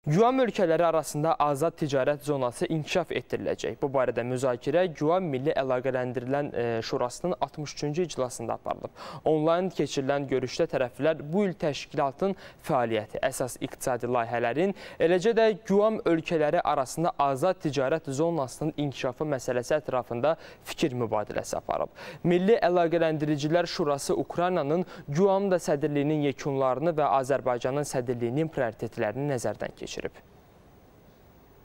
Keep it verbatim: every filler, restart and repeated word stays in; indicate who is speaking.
Speaker 1: Güam ölkələri arasında azad ticarət zonası inkişaf etdiriləcək. Bu barədə müzakirə Güam Milli Əlaqələndirilən Şurasının altmış üçüncü iclasında aparılıb. Onlayn keçirilən görüşdə tərəflər bu il təşkilatın fəaliyyəti, əsas iqtisadi layihələrin, eləcə də Güam ölkələri arasında azad ticarət zonasının inkişafı məsələsi ətrafında fikir mübadiləsi aparıb. Milli Əlaqələndiricilər Şurası Ukraynanın Güamda sədrliyinin yekunlarını və Azərbaycanın sədrliyinin prioritetlərini nəzərdən keçirib.